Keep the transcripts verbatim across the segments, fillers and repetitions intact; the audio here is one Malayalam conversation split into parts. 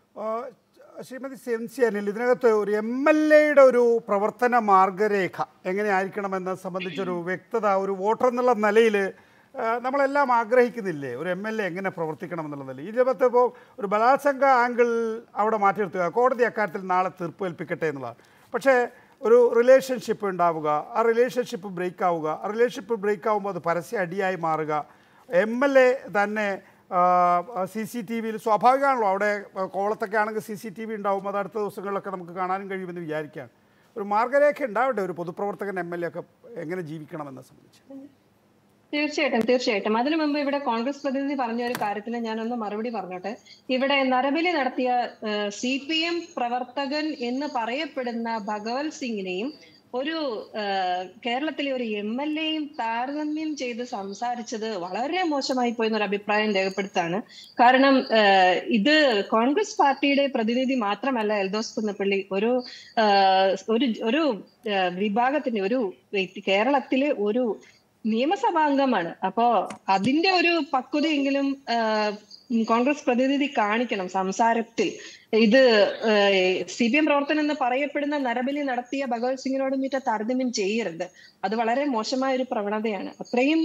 ശ്രീമതി സെൻസി അനിൽ, ഇതിനകത്ത് ഒരു എം എൽ എയുടെ ഒരു പ്രവർത്തന മാർഗരേഖ എങ്ങനെയായിരിക്കണമെന്ന് സംബന്ധിച്ചൊരു വ്യക്തത ഒരു വോട്ടർ എന്നുള്ള നിലയിൽ നമ്മളെല്ലാം ആഗ്രഹിക്കുന്നില്ലേ? ഒരു എം എൽ എ എങ്ങനെ പ്രവർത്തിക്കണം എന്നുള്ള നിലയിൽ ഇതിനകത്ത് ഇപ്പോൾ ഒരു ബലാത്സംഗ ആംഗിൾ അവിടെ മാറ്റിയെടുത്തുക, കോടതി അക്കാര്യത്തിൽ നാളെ തീർപ്പ് ഏൽപ്പിക്കട്ടെ എന്നുള്ളതാണ്. പക്ഷേ ഒരു റിലേഷൻഷിപ്പ് ഉണ്ടാവുക, ആ റിലേഷൻഷിപ്പ് ബ്രേക്ക് ആവുക, ആ റിലേഷൻഷിപ്പ് ബ്രേക്ക് ആകുമ്പോൾ അത് പരസ്യ അടിയായി മാറുക, എം എൽ എ തന്നെ സി സി ടി വിയിൽ സ്വാഭാവികമാണല്ലോ, അവിടെ കോളത്തൊക്കെ ആണെങ്കിൽ സി സി ടി വി ഉണ്ടാവും, അത് അടുത്ത ദിവസങ്ങളിലൊക്കെ നമുക്ക് കാണാനും കഴിയുമെന്ന് വിചാരിക്കുകയാണ്. ഒരു മാർഗരേഖ ഉണ്ടാവട്ടെ ഒരു പൊതുപ്രവർത്തകൻ എം എൽ എ ഒക്കെ എങ്ങനെ ജീവിക്കണമെന്നെ സംബന്ധിച്ച്. തീർച്ചയായിട്ടും തീർച്ചയായിട്ടും അതിനു മുമ്പ് ഇവിടെ കോൺഗ്രസ് പ്രതിനിധി പറഞ്ഞ ഒരു കാര്യത്തിന് ഞാനൊന്ന് മറുപടി പറഞ്ഞോട്ടെ. ഇവിടെ നരബലി നടത്തിയ സി പി എം പ്രവർത്തകൻ എന്ന് പറയപ്പെടുന്ന ഭഗവത് സിംഗിനെയും ഒരു കേരളത്തിലെ ഒരു എം എൽ എയും താരതമ്യം ചെയ്ത് സംസാരിച്ചത് വളരെ മോശമായി പോയി എന്നൊരു അഭിപ്രായം രേഖപ്പെടുത്താണ്. കാരണം ഇത് കോൺഗ്രസ് പാർട്ടിയുടെ പ്രതിനിധി മാത്രമല്ല എൽദോസ് കുന്നപ്പള്ളി, ഒരു ഒരു ഒരു വിഭാഗത്തിന്റെ ഒരു കേരളത്തിലെ ഒരു നിയമസഭാംഗമാണ്. അപ്പോ അതിന്റെ ഒരു പക്വതയെങ്കിലും കോൺഗ്രസ് പ്രതിനിധി കാണിക്കണം സംസാരത്തിൽ. ഇത് സി പി എം പ്രവർത്തനം എന്ന് പറയപ്പെടുന്ന നരബലി നടത്തിയ ഭഗവത് സിംഗിനോട് മീറ്റ താരതമ്യം ചെയ്യരുത്. അത് വളരെ മോശമായ ഒരു പ്രവണതയാണ്. അത്രയും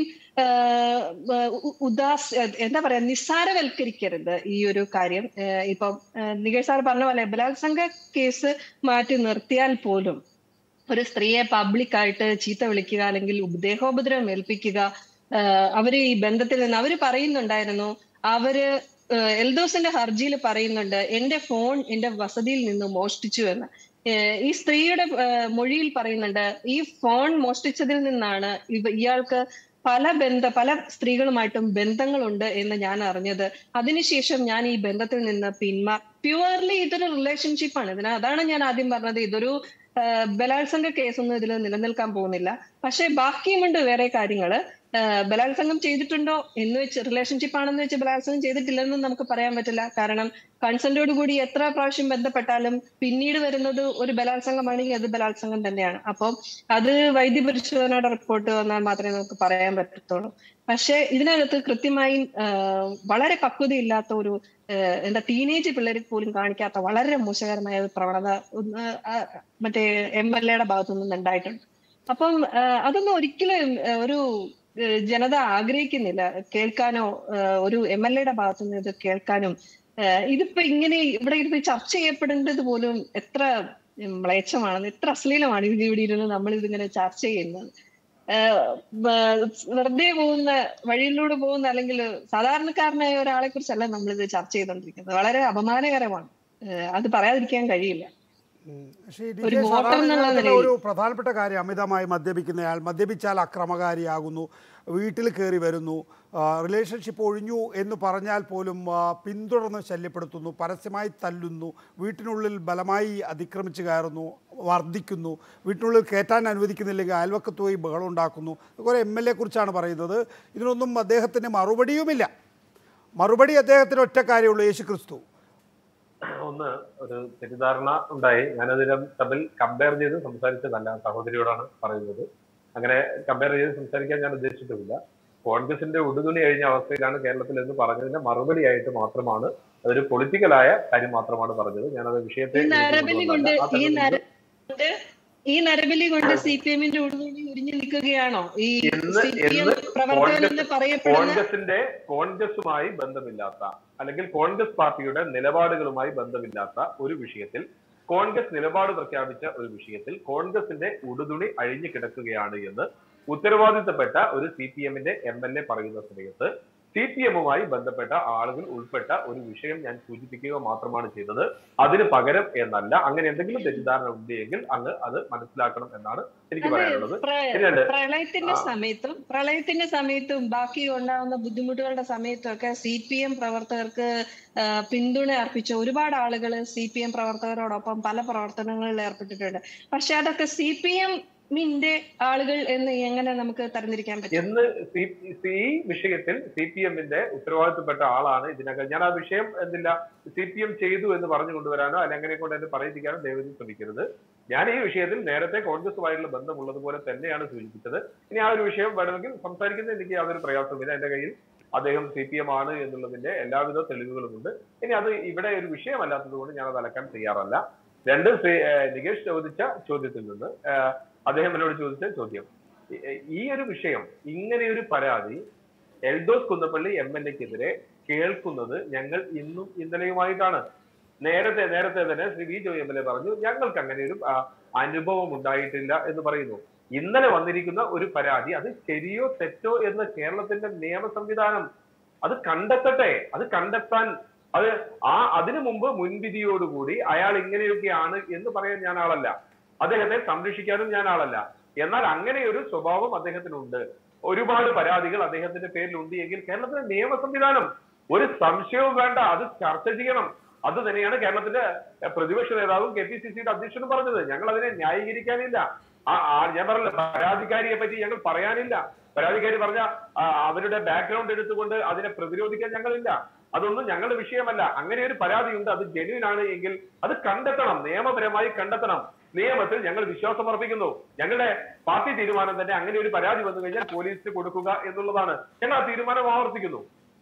ഉദാസ് എന്താ പറയാ നിസ്സാരവൽക്കരിക്കരുത് ഈ ഒരു കാര്യം. ഇപ്പൊ നികേഷ് സാർ പറഞ്ഞ പോലെ ബലാത്സംഗ കേസ് മാറ്റി നിർത്തിയാൽ പോലും ഒരു സ്ത്രീയെ പബ്ലിക്കായിട്ട് ചീത്ത വിളിക്കുക അല്ലെങ്കിൽ ദേഹോപദ്രവം ഏൽപ്പിക്കുക, അവര് ഈ ബന്ധത്തിൽ നിന്ന് അവര് പറയുന്നുണ്ടായിരുന്നു, അവര് എൽദോസിന്റെ ഹർജിയിൽ പറയുന്നുണ്ട് എന്റെ ഫോൺ എന്റെ വസതിയിൽ നിന്ന് മോഷ്ടിച്ചു എന്ന്. ഈ സ്ത്രീയുടെ മൊഴിയിൽ പറയുന്നുണ്ട് ഈ ഫോൺ മോഷ്ടിച്ചതിൽ നിന്നാണ് ഇയാൾക്ക് പല ബന്ധ പല സ്ത്രീകളുമായിട്ടും ബന്ധങ്ങളുണ്ട് എന്ന് ഞാൻ അറിഞ്ഞത്. അതിനുശേഷം ഞാൻ ഈ ബന്ധത്തിൽ നിന്ന് പിന്മാ പ്യുവർലി ഇതൊരു റിലേഷൻഷിപ്പാണ്. ഇതിന് അതാണ് ഞാൻ ആദ്യം പറഞ്ഞത്, ഇതൊരു ബലാത്സംഗ കേസൊന്നും ഇതിൽ നിലനിൽക്കാൻ പോകുന്നില്ല. പക്ഷെ ബാക്കിയുമുണ്ട് വേറെ കാര്യങ്ങള്. ബലാത്സംഗം ചെയ്തിട്ടുണ്ടോ എന്ന് വെച്ച് റിലേഷൻഷിപ്പ് ആണെന്ന് വെച്ച് ബലാത്സംഗം ചെയ്തിട്ടില്ലെന്നും നമുക്ക് പറയാൻ പറ്റില്ല. കാരണം കൺസെന്റോട് കൂടി എത്ര പ്രാവശ്യം ബന്ധപ്പെട്ടാലും പിന്നീട് വരുന്നത് ഒരു ബലാത്സംഗമാണെങ്കിൽ അത് ബലാത്സംഗം തന്നെയാണ്. അപ്പം അത് വൈദ്യപരിശോധനയുടെ റിപ്പോർട്ട് വന്നാൽ മാത്രമേ നമുക്ക് പറയാൻ പറ്റത്തുള്ളൂ. പക്ഷെ ഇതിനകത്ത് കൃത്യമായി വളരെ പക്വതയില്ലാത്ത ഒരു എന്താ ടീനേജ് പിള്ളേർക്ക് പോലും കാണിക്കാത്ത വളരെ മോശകരമായ ഒരു പ്രവണത മറ്റേ എം എൽ എയുടെ ഭാഗത്തുനിന്ന് ഉണ്ടായിട്ടുണ്ട്. അപ്പം അതൊന്നും ഒരിക്കലും ഒരു ജനത ആഗ്രഹിക്കുന്നില്ല കേൾക്കാനോ, ഒരു എം എൽ എയുടെ ഭാഗത്തുനിന്ന് ഇത് കേൾക്കാനും. ഇതിപ്പോ ഇങ്ങനെ ഇവിടെ ഇരുന്ന് ചർച്ച ചെയ്യപ്പെടേണ്ടത് പോലും എത്ര മ്ലേച്ഛമാണെന്ന്, എത്ര അശ്ലീലമാണ് ഇത് ഇവിടെ ഇരുന്ന് നമ്മൾ ഇതിങ്ങനെ ചർച്ച ചെയ്യുന്നത്. വെറുതെ പോകുന്ന വഴിയിലൂടെ പോകുന്ന അല്ലെങ്കിൽ സാധാരണക്കാരനായ ഒരാളെ കുറിച്ചല്ല നമ്മളിത് ചർച്ച ചെയ്തുകൊണ്ടിരിക്കുന്നത്. വളരെ അപമാനകരമാണ്, അത് പറയാതിരിക്കാൻ കഴിയില്ല. ഒരു പ്രധാനപ്പെട്ട കാര്യം അമിതമായി മദ്യപിക്കുന്നയാൾ, മദ്യപിച്ചാൽ അക്രമകാരിയാകുന്നു, വീട്ടിൽ കയറി വരുന്നു, റിലേഷൻഷിപ്പ് ഒഴിഞ്ഞു എന്ന് പറഞ്ഞാൽ പോലും പിന്തുടർന്ന് ശല്യപ്പെടുത്തുന്നു, പരസ്യമായി തല്ലുന്നു, വീട്ടിനുള്ളിൽ ബലമായി അതിക്രമിച്ച് കയറുന്നു, വർദ്ധിക്കുന്നു, വീട്ടിനുള്ളിൽ കയറ്റാൻ അനുവദിക്കുന്നില്ലെങ്കിൽ അയൽവക്കത്ത് പോയി ബഹളം ഉണ്ടാക്കുന്നു. അതുപോലെ എം എൽ എ കുറിച്ചാണ് പറയുന്നത്. ഇതിനൊന്നും അദ്ദേഹത്തിന് മറുപടിയുമില്ല. മറുപടി അദ്ദേഹത്തിന് ഒറ്റ കാര്യമുള്ളൂ, യേശു ക്രിസ്തു. ഒന്ന് ഒരു തെറ്റിദ്ധാരണ ഉണ്ടായി. ഞാനതിനെ തമ്മിൽ കമ്പയർ ചെയ്ത് സംസാരിച്ചതല്ല, സഹോദരിയോടാണ് പറയുന്നത്. അങ്ങനെ കമ്പയർ ചെയ്ത് സംസാരിക്കാൻ ഞാൻ ഉദ്ദേശിച്ചിട്ടുമില്ല. കോൺഗ്രസിന്റെ ഉടുതുണി കഴിഞ്ഞ അവസ്ഥയിലാണ് കേരളത്തിൽ എന്ന് പറഞ്ഞതിന്റെ മറുപടിയായിട്ട് മാത്രമാണ്, അതൊരു പൊളിറ്റിക്കലായ കാര്യം മാത്രമാണ് പറഞ്ഞത്. ഞാനത് വിഷയത്തെ ഈ നരബലി കൊണ്ട് സി പി എമ്മിന്റെ ഉടുതുണി ഉരിഞ്ഞു നിൽക്കുകയാണോ ഈ കോൺഗ്രസിന്റെ കോൺഗ്രസുമായി ബന്ധമില്ലാത്ത അല്ലെങ്കിൽ കോൺഗ്രസ് പാർട്ടിയുടെ നിലപാടുകളുമായി ബന്ധമില്ലാത്ത ഒരു വിഷയത്തിൽ, കോൺഗ്രസ് നിലപാട് പ്രഖ്യാപിച്ച ഒരു വിഷയത്തിൽ കോൺഗ്രസിന്റെ ഉടുതുണി അഴിഞ്ഞു കിടക്കുകയാണ് എന്ന് ഉത്തരവാദിത്തപ്പെട്ട ഒരു സി പി എമ്മിന്റെ എം എൽ എ പറയുന്ന സമയത്ത് സി പി എമ്മുമായി ബന്ധപ്പെട്ട ആളുകൾ ഉൾപ്പെട്ട ഒരു വിഷയം ഞാൻ സൂചിപ്പിക്കുക മാത്രമാണ് ചെയ്തത്. അതിന് പകരം എന്നല്ല. അങ്ങനെ എന്തെങ്കിലും തെറ്റിദ്ധാരണ ഉണ്ടെങ്കിൽ അങ്ങ് അത് മനസ്സിലാക്കണം എന്നാണ് എനിക്ക് പറയാനുള്ളത്. പ്രളയത്തിന്റെ സമയത്തും പ്രളയത്തിന്റെ സമയത്തും ബാക്കി ഉണ്ടാകുന്ന ബുദ്ധിമുട്ടുകളുടെ സമയത്തും ഒക്കെ സി പി എം പ്രവർത്തകർക്ക് പിന്തുണ അർപ്പിച്ച ഒരുപാട് ആളുകൾ സി പി എം പ്രവർത്തകരോടൊപ്പം പല പ്രവർത്തനങ്ങളിൽ ഏർപ്പെട്ടിട്ടുണ്ട്. പക്ഷെ അതൊക്കെ സി പി എം മിന്റെ ആളുകൾ എന്ന് എങ്ങനെ നമുക്ക് തരംതിരിക്കാൻ പറ്റും എന്ന് ഈ വിഷയത്തിൽ സി പി എമ്മിന്റെ ഉത്തരവാദിത്തപ്പെട്ട ആളാണ് ഇതിനകം. ഞാൻ ആ വിഷയം എന്തില്ല സി പി എം ചെയ്തു എന്ന് പറഞ്ഞു കൊണ്ടുവരാനോ അല്ല അങ്ങനെ കൊണ്ട് എന്നെ പറയിപ്പിക്കാനോ ദയവായി ശ്രമിക്കരുത്. ഞാൻ ഈ വിഷയത്തിൽ നേരത്തെ കോൺഗ്രസുമായിട്ടുള്ള ബന്ധമുള്ളത് പോലെ തന്നെയാണ് സൂചിപ്പിച്ചത്. ഇനി ആ ഒരു വിഷയം വേണമെങ്കിൽ സംസാരിക്കുന്നത് എനിക്ക് യാതൊരു പ്രയാസമില്ല. എന്റെ കയ്യിൽ അദ്ദേഹം സി പി എം ആണ് എന്നുള്ളതിന്റെ എല്ലാവിധ തെളിവുകളുമുണ്ട്. ഇനി അത് ഇവിടെ ഒരു വിഷയമല്ലാത്തത് കൊണ്ട് ഞാൻ അത് അലക്കാൻ തയ്യാറല്ല. രണ്ട് നികേഷ് ചോദിച്ച ചോദ്യത്തിൽ നിന്ന് അദ്ദേഹം എന്നോട് ചോദിച്ച ചോദ്യം, ഈ ഒരു വിഷയം, ഇങ്ങനെ ഒരു പരാതി എൽദോസ് കുന്നപ്പള്ളി എം എൽ എക്കെതിരെ കേൾക്കുന്നത് ഞങ്ങൾ ഇന്നും ഇന്നലെയുമായിട്ടാണ്. നേരത്തെ നേരത്തെ തന്നെ Shri V Joy M L A പറഞ്ഞു ഞങ്ങൾക്ക് അങ്ങനെ ഒരു അനുഭവം ഉണ്ടായിട്ടില്ല എന്ന് പറയുന്നു. ഇന്നലെ വന്നിരിക്കുന്ന ഒരു പരാതി അത് ശരിയോ തെറ്റോ എന്ന് കേരളത്തിന്റെ നിയമ സംവിധാനം അത് കണ്ടെത്തട്ടെ. അത് കണ്ടെത്താൻ അത് ആ അതിനു മുമ്പ് മുൻവിധിയോടുകൂടി അയാൾ ഇങ്ങനെയൊക്കെയാണ് എന്ന് പറയാൻ ഞാൻ ആളല്ല, അദ്ദേഹത്തെ സംരക്ഷിക്കാനും ഞാൻ ആളല്ല. എന്നാൽ അങ്ങനെ ഒരു സ്വഭാവം അദ്ദേഹത്തിനുണ്ട്, ഒരുപാട് പരാതികൾ അദ്ദേഹത്തിന്റെ പേരിലുണ്ട് എങ്കിൽ കേരളത്തിലെ നിയമ സംവിധാനം ഒരു സംശയവും വേണ്ട, അത് ചർച്ച ചെയ്യണം. അത് തന്നെയാണ് കേരളത്തിന്റെ പ്രതിപക്ഷ നേതാവും കെ പി സി സിയുടെ അധ്യക്ഷനും പറഞ്ഞത്. ഞങ്ങൾ അതിനെ ന്യായീകരിക്കാനില്ല. ആ ഞാൻ പറഞ്ഞ പരാതിക്കാരിയെ പറ്റി ഞങ്ങൾ പറയാനില്ല. പരാതിക്കാരി പറഞ്ഞ അവരുടെ ബാക്ക്ഗ്രൗണ്ട് എടുത്തുകൊണ്ട് അതിനെ പ്രതിരോധിക്കാൻ ഞങ്ങളില്ല. അതൊന്നും ഞങ്ങളുടെ വിഷയമല്ല. അങ്ങനെ ഒരു പരാതിയുണ്ട്, അത് ജെന്യൂൻ ആണ് എങ്കിൽ അത് കണ്ടെത്തണം, നിയമപരമായി കണ്ടെത്തണം. നിയമത്തിൽ ഞങ്ങൾ വിശ്വാസം അർപ്പിക്കുന്നു. ഞങ്ങളുടെ പാർട്ടി തീരുമാനം തന്നെ അങ്ങനെ ഒരു പരാതി വന്നു കഴിഞ്ഞാൽ പോലീസിന് കൊടുക്കുക എന്നുള്ളതാണ്. ഞങ്ങൾ ആ തീരുമാനം ആവർത്തിക്കുന്നു.